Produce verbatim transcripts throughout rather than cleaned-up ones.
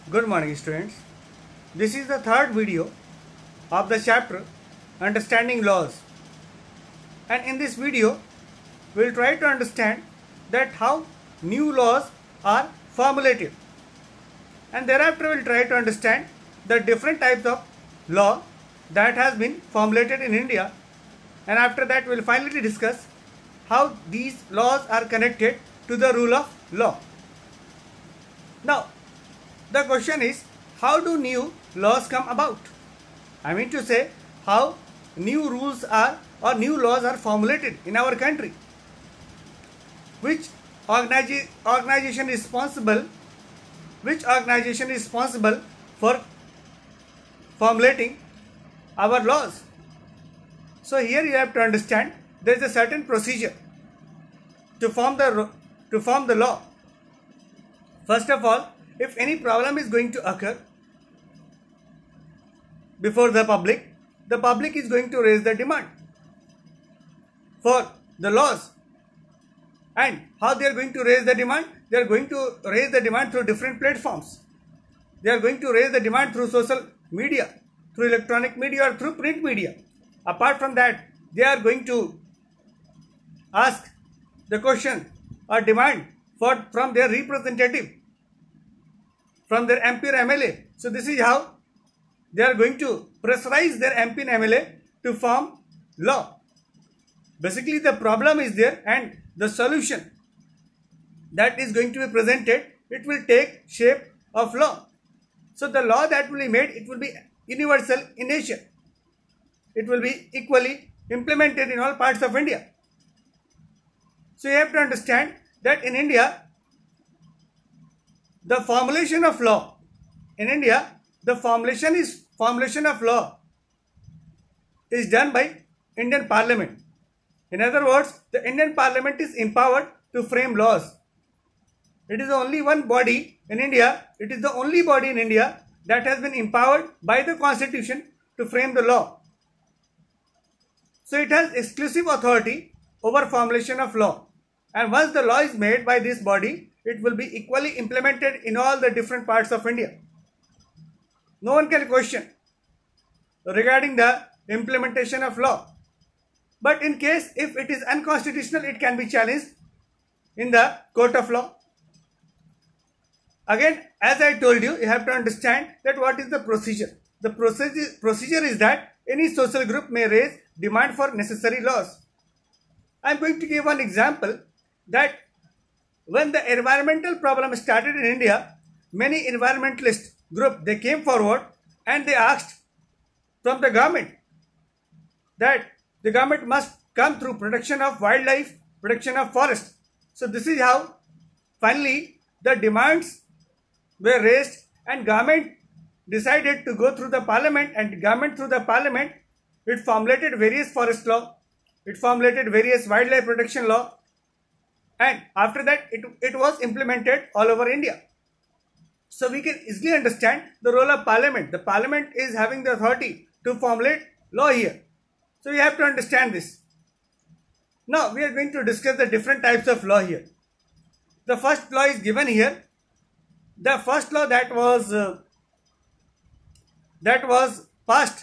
Good morning, students. This is the third video of the chapter Understanding Laws. And in this video, we will try to understand that how new laws are formulated. And thereafter, we will try to understand the different types of law that has been formulated in India. And after that, we will finally discuss how these laws are connected to the rule of law. Now, the question is, how do new laws come about? I mean to say, how new rules are or new laws are formulated in our country. Which organi- organization is responsible? Which organization is responsible for formulating our laws? So here you have to understand there is a certain procedure to form the to form the law. First of all, if any problem is going to occur before the public, the public is going to raise the demand for the laws. And how they are going to raise the demand? They are going to raise the demand through different platforms. They are going to raise the demand through social media, through electronic media or through print media. Apart from that, they are going to ask the question or demand for from their representative, from their M P or M L A. So this is how they are going to pressurize their M P and M L A to form law. Basically, the problem is there and the solution that is going to be presented, it will take shape of law. So the law that will be made, it will be universal in nature. It will be equally implemented in all parts of India. So you have to understand that in India, the formulation of law, in India, the formulation is formulation of law is done by Indian Parliament. In other words, the Indian Parliament is empowered to frame laws. It is only one body in India, it is the only body in India that has been empowered by the Constitution to frame the law. So it has exclusive authority over formulation of law. And once the law is made by this body, it will be equally implemented in all the different parts of India. No one can question regarding the implementation of law. But in case if it is unconstitutional, it can be challenged in the court of law. Again, as I told you, you have to understand that what is the procedure. The procedure, procedure is that any social group may raise demand for necessary laws. I am going to give one example that when the environmental problem started in India, many environmentalist group, they came forward and they asked from the government that the government must come through protection of wildlife, protection of forest. So this is how finally the demands were raised and government decided to go through the parliament, and government through the parliament, it formulated various forest law, it formulated various wildlife protection law, and after that it, it was implemented all over India. So we can easily understand the role of parliament. The parliament is having the authority to formulate law here. So you have to understand this. Now we are going to discuss the different types of law here. The first law is given here. The first law that was uh, that was passed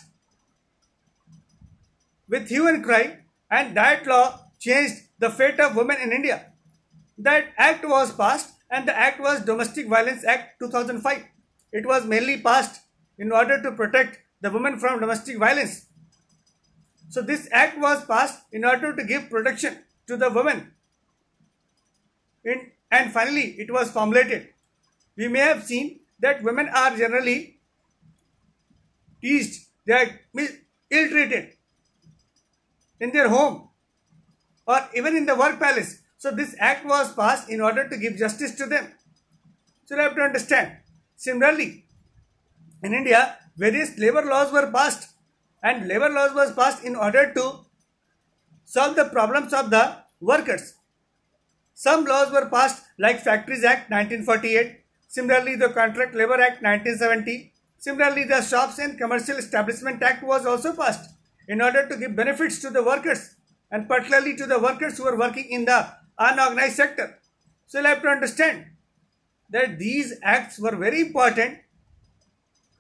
with hue and cry, and that law changed the fate of women in India. That act was passed, and the act was Domestic Violence Act two thousand five. It was mainly passed in order to protect the women from domestic violence. So this act was passed in order to give protection to the women. In, and finally it was formulated. We may have seen that women are generally teased, they are ill-treated in their home or even in the work palace. So this act was passed in order to give justice to them. So you have to understand. Similarly, in India, various labor laws were passed, and labor laws was passed in order to solve the problems of the workers. Some laws were passed like Factories Act nineteen forty-eight, similarly the Contract Labor Act nineteen seventy, similarly the Shops and Commercial Establishment Act was also passed in order to give benefits to the workers, and particularly to the workers who are working in the unorganized sector. So you have to understand that these acts were very important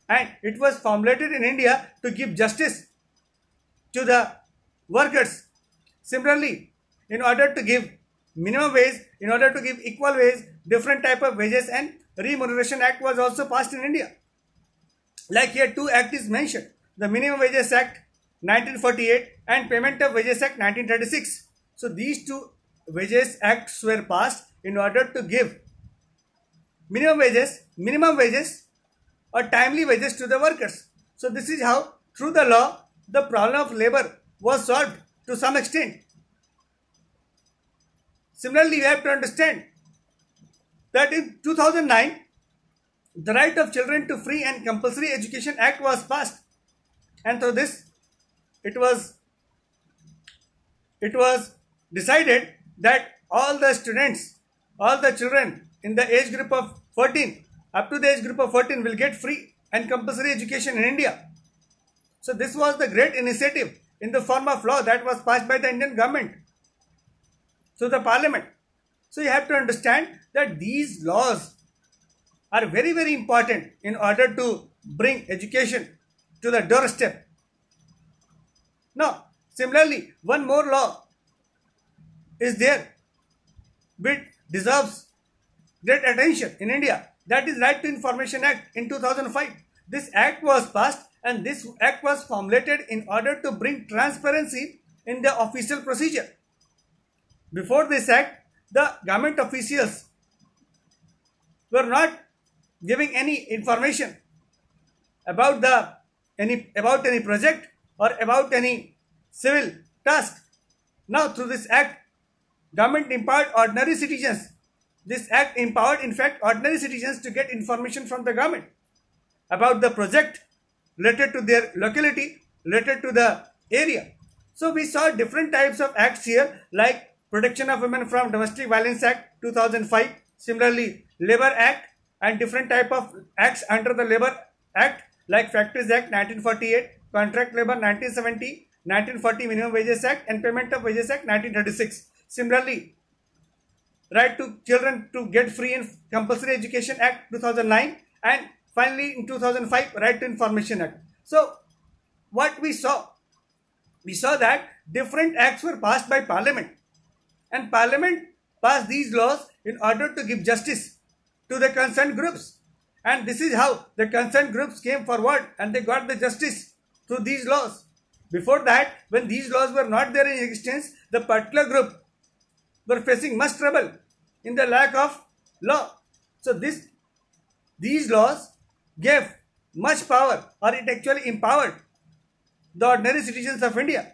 and it was formulated in India to give justice to the workers. Similarly, in order to give minimum wage, in order to give equal wage, different type of wages and remuneration act was also passed in India. Like here two act is mentioned, the Minimum Wages Act nineteen forty-eight and Payment of Wages Act nineteen thirty-six. So these two wages acts were passed in order to give minimum wages, minimum wages or timely wages to the workers. So this is how through the law the problem of labor was solved to some extent. Similarly, you have to understand that in two thousand nine, the Right of Children to Free and Compulsory Education Act was passed, and through this, it was it was decided that all the students, all the children in the age group of fourteen, up to the age group of fourteen, will get free and compulsory education in India. So this was the great initiative in the form of law that was passed by the Indian government through the parliament. So you have to understand that these laws are very very important in order to bring education to the doorstep. Now, similarly, one more law is there which deserves great attention in India. That is Right to Information Act in two thousand five. This act was passed and this act was formulated in order to bring transparency in the official procedure. Before this act, the government officials were not giving any information about the any about any project or about any civil task. Now through this act, government empowered ordinary citizens. This act empowered in fact ordinary citizens to get information from the government about the project related to their locality, related to the area. So we saw different types of acts here, like Protection of Women from Domestic Violence Act two thousand five, similarly Labor Act and different type of acts under the Labor Act like Factories Act nineteen forty-eight, Contract Labor nineteen seventy, nineteen forty Minimum Wages Act and Payment of Wages Act nineteen thirty-six. Similarly, Right to Children to Get Free and Compulsory Education Act two thousand nine and finally in two thousand five Right to Information Act. So what we saw? We saw that different acts were passed by Parliament, and Parliament passed these laws in order to give justice to the concerned groups, and this is how the concerned groups came forward and they got the justice through these laws. Before that, when these laws were not there in existence, the particular group were facing much trouble in the lack of law. So this these laws gave much power, or it actually empowered the ordinary citizens of India.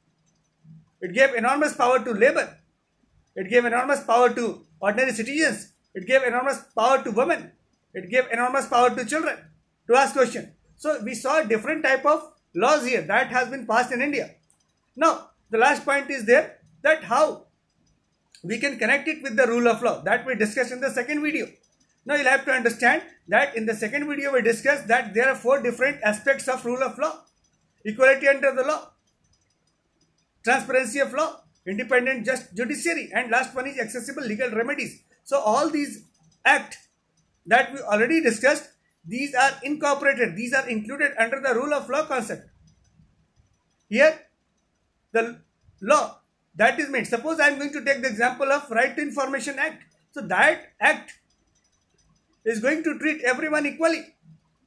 It gave enormous power to labor. It gave enormous power to ordinary citizens. It gave enormous power to women. It gave enormous power to children to ask questions. So we saw different type of laws here that has been passed in India. Now the last point is there, that how we can connect it with the rule of law that we discussed in the second video. Now you'll have to understand that in the second video we discussed that there are four different aspects of rule of law: equality under the law, transparency of law, independent just judiciary, and last one is accessible legal remedies. So all these acts that we already discussed, these are incorporated, these are included under the rule of law concept. Here the law that is made, suppose I am going to take the example of Right to Information Act. So that act is going to treat everyone equally.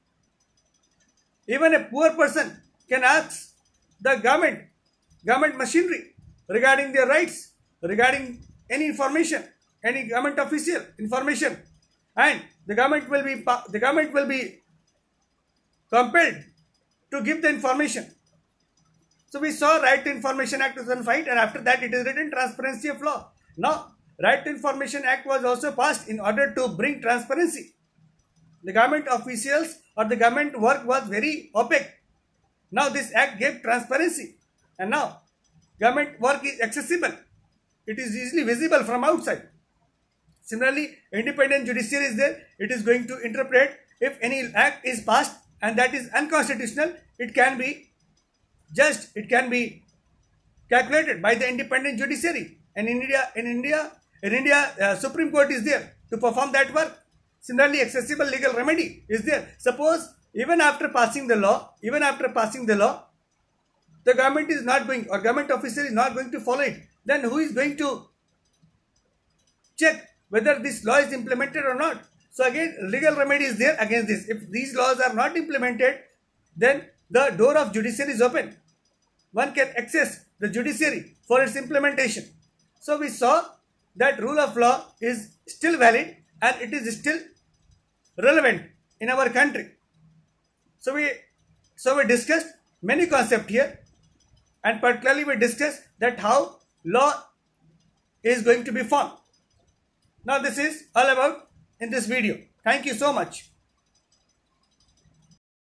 Even a poor person can ask the government, government machinery regarding their rights, regarding any information, any government official information, and the government will be the government will be compelled to give the information. So we saw Right to Information Act two thousand five, and after that it is written transparency of law. Now Right to Information Act was also passed in order to bring transparency. The government officials or the government work was very opaque. Now this act gave transparency, and now government work is accessible. It is easily visible from outside. Similarly, independent judiciary is there. It is going to interpret if any act is passed and that is unconstitutional. It can be judged. It can be calculated by the independent judiciary. And in India, in India, in India, uh, Supreme Court is there to perform that work. Similarly, accessible legal remedy is there. Suppose even after passing the law, even after passing the law, the government is not going, or government officer is not going to follow it, then who is going to check whether this law is implemented or not? So again, legal remedy is there against this. If these laws are not implemented, then the door of judiciary is open. One can access the judiciary for its implementation. So we saw that rule of law is still valid and it is still relevant in our country. So we, so we discussed many concepts here, and particularly we discussed that how law is going to be formed. Now this is all about in this video. Thank you so much.